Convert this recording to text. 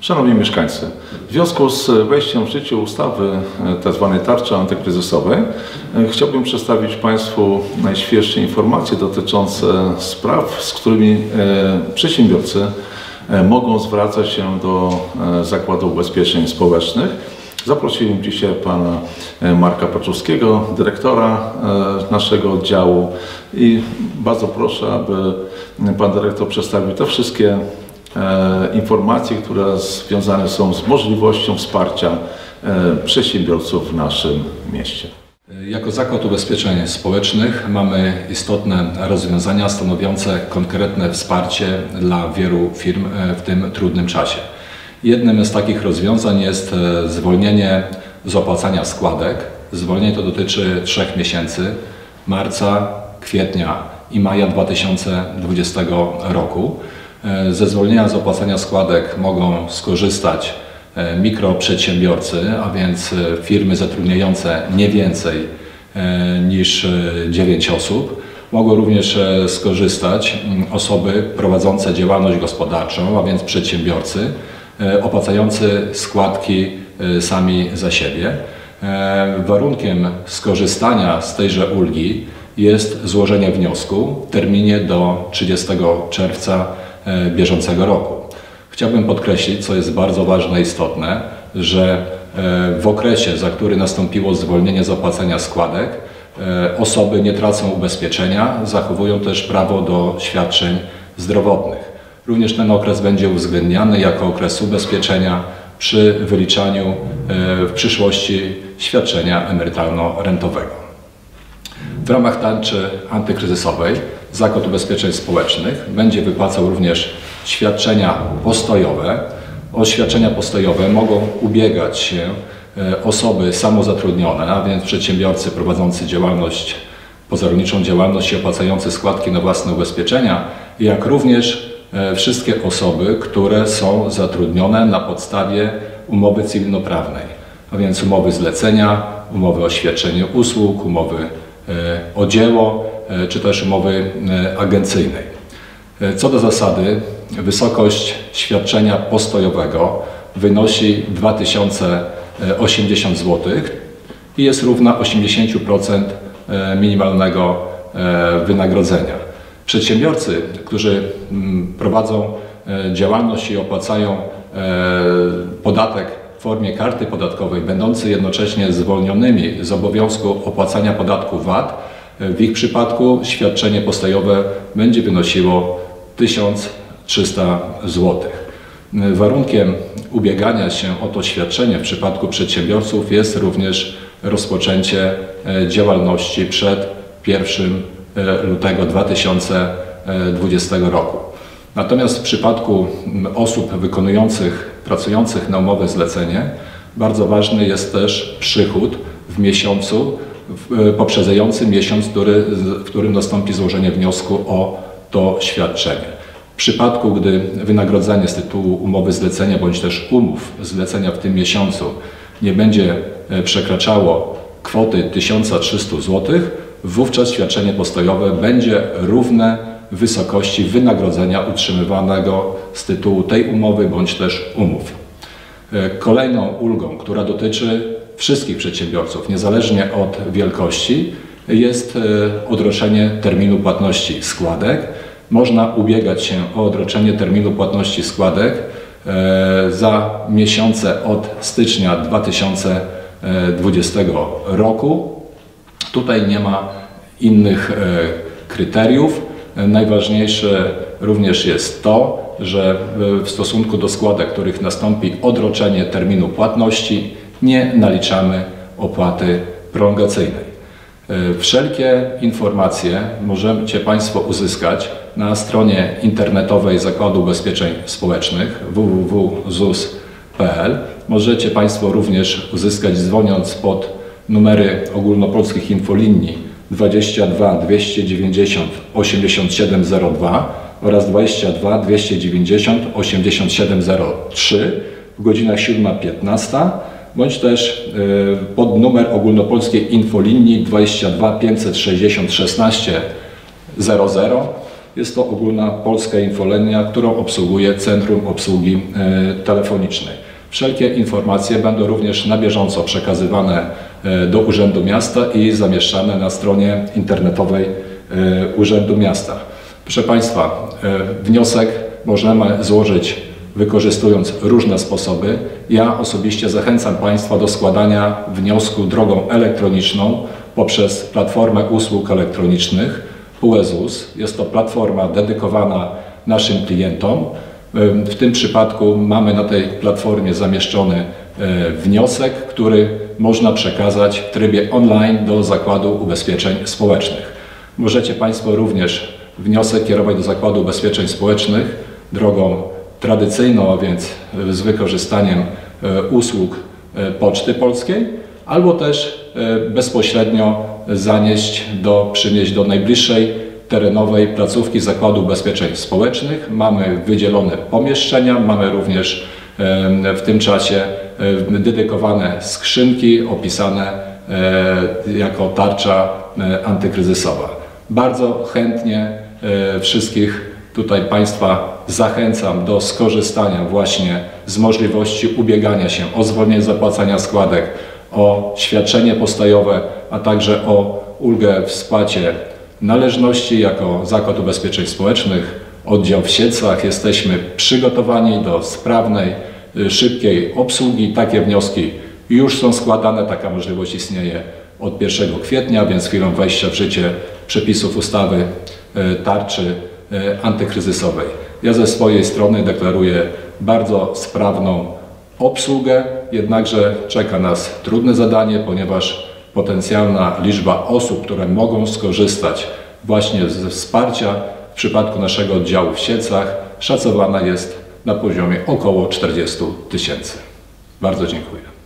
Szanowni mieszkańcy, w związku z wejściem w życie ustawy tzw. tarczy antykryzysowej chciałbym przedstawić Państwu najświeższe informacje dotyczące spraw, z którymi przedsiębiorcy mogą zwracać się do Zakładu Ubezpieczeń Społecznych. Zaprosiłem dzisiaj pana Marka Paczowskiego, dyrektora naszego oddziału, i bardzo proszę, aby pan dyrektor przedstawił te wszystkie informacje, które związane są z możliwością wsparcia przedsiębiorców w naszym mieście. Jako Zakład Ubezpieczeń Społecznych mamy istotne rozwiązania stanowiące konkretne wsparcie dla wielu firm w tym trudnym czasie. Jednym z takich rozwiązań jest zwolnienie z opłacania składek. Zwolnienie to dotyczy 3 miesięcy: marca, kwietnia i maja 2020 roku. Ze zwolnienia z opłacania składek mogą skorzystać mikroprzedsiębiorcy, a więc firmy zatrudniające nie więcej niż 9 osób. Mogą również skorzystać osoby prowadzące działalność gospodarczą, a więc przedsiębiorcy opłacający składki sami za siebie. Warunkiem skorzystania z tejże ulgi jest złożenie wniosku w terminie do 30 czerwca bieżącego roku. Chciałbym podkreślić, co jest bardzo ważne i istotne, że w okresie, za który nastąpiło zwolnienie z opłacania składek, osoby nie tracą ubezpieczenia, zachowują też prawo do świadczeń zdrowotnych. Również ten okres będzie uwzględniany jako okres ubezpieczenia przy wyliczaniu w przyszłości świadczenia emerytalno-rentowego. W ramach tarczy antykryzysowej Zakład Ubezpieczeń Społecznych będzie wypłacał również świadczenia postojowe. O świadczenia postojowe mogą ubiegać się osoby samozatrudnione, a więc przedsiębiorcy prowadzący działalność, pozarolniczą działalność i opłacający składki na własne ubezpieczenia, jak również wszystkie osoby, które są zatrudnione na podstawie umowy cywilnoprawnej, a więc umowy zlecenia, umowy o świadczeniu usług, umowy o dzieło, czy też umowy agencyjnej. Co do zasady, wysokość świadczenia postojowego wynosi 2080 zł i jest równa 80% minimalnego wynagrodzenia. Przedsiębiorcy, którzy prowadzą działalność i opłacają podatek w formie karty podatkowej, będący jednocześnie zwolnionymi z obowiązku opłacania podatku VAT, w ich przypadku świadczenie postojowe będzie wynosiło 1300 zł. Warunkiem ubiegania się o to świadczenie w przypadku przedsiębiorców jest również rozpoczęcie działalności przed 1 lutego 2020 roku. Natomiast w przypadku osób pracujących na umowę zlecenie bardzo ważny jest też przychód w miesiącu poprzedzającym miesiąc, w którym nastąpi złożenie wniosku o to świadczenie. W przypadku, gdy wynagrodzenie z tytułu umowy zlecenia bądź też umów zlecenia w tym miesiącu nie będzie przekraczało kwoty 1300 zł, wówczas świadczenie postojowe będzie równe wysokości wynagrodzenia utrzymywanego z tytułu tej umowy bądź też umów. Kolejną ulgą, która dotyczy wszystkich przedsiębiorców, niezależnie od wielkości, jest odroczenie terminu płatności składek. Można ubiegać się o odroczenie terminu płatności składek za miesiące od stycznia 2020 roku. Tutaj nie ma innych kryteriów. Najważniejsze również jest to, że w stosunku do składek, których nastąpi odroczenie terminu płatności, nie naliczamy opłaty prolongacyjnej. Wszelkie informacje możecie Państwo uzyskać na stronie internetowej Zakładu Ubezpieczeń Społecznych www.zus.pl. Możecie Państwo również uzyskać, dzwoniąc pod numery ogólnopolskich infolinii 22 290 8702 oraz 22 290 8703 w godzinach 7-15, bądź też pod numer ogólnopolskiej infolinii 22 560 16 00 Jest to ogólna polska infolinia, którą obsługuje Centrum Obsługi Telefonicznej. Wszelkie informacje będą również na bieżąco przekazywane do Urzędu Miasta i zamieszczane na stronie internetowej Urzędu Miasta. Proszę Państwa, wniosek możemy złożyć wykorzystując różne sposoby. Ja osobiście zachęcam Państwa do składania wniosku drogą elektroniczną poprzez Platformę Usług Elektronicznych UEZUS. Jest to platforma dedykowana naszym klientom. W tym przypadku mamy na tej platformie zamieszczony wniosek, który można przekazać w trybie online do Zakładu Ubezpieczeń Społecznych. Możecie Państwo również wniosek kierować do Zakładu Ubezpieczeń Społecznych drogą tradycyjną, a więc z wykorzystaniem usług Poczty Polskiej, albo też bezpośrednio przynieść do najbliższej terenowej placówki Zakładu Ubezpieczeń Społecznych. Mamy wydzielone pomieszczenia, mamy również w tym czasie dedykowane skrzynki opisane jako tarcza antykryzysowa. Bardzo chętnie wszystkich tutaj Państwa zachęcam do skorzystania właśnie z możliwości ubiegania się o zwolnienie z zapłacania składek, o świadczenie postojowe, a także o ulgę w spłacie należności. Jako Zakład Ubezpieczeń Społecznych, oddział w Siedlcach, jesteśmy przygotowani do sprawnej, szybkiej obsługi. Takie wnioski już są składane, taka możliwość istnieje od 1 kwietnia, więc chwilą wejścia w życie przepisów ustawy tarczy antykryzysowej. Ja ze swojej strony deklaruję bardzo sprawną obsługę, jednakże czeka nas trudne zadanie, ponieważ potencjalna liczba osób, które mogą skorzystać właśnie ze wsparcia w przypadku naszego oddziału w Siedlcach szacowana jest na poziomie około 40 000. Bardzo dziękuję.